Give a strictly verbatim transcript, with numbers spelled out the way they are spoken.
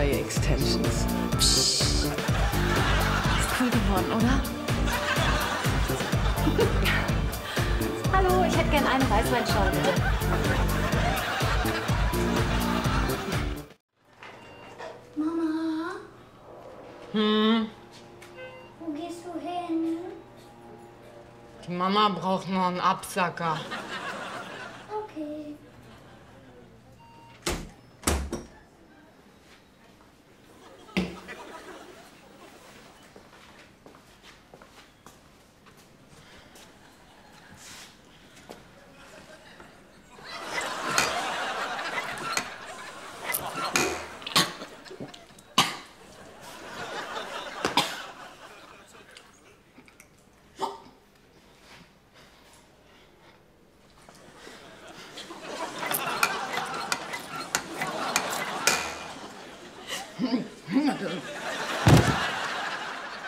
neue Extensions. Psst. Ist cool geworden, oder? Hallo, ich hätte gern eine Weißweinschorle, bitte. Mama? Hm, Wo gehst du hin? die Mama braucht noch einen Absacker. Okay.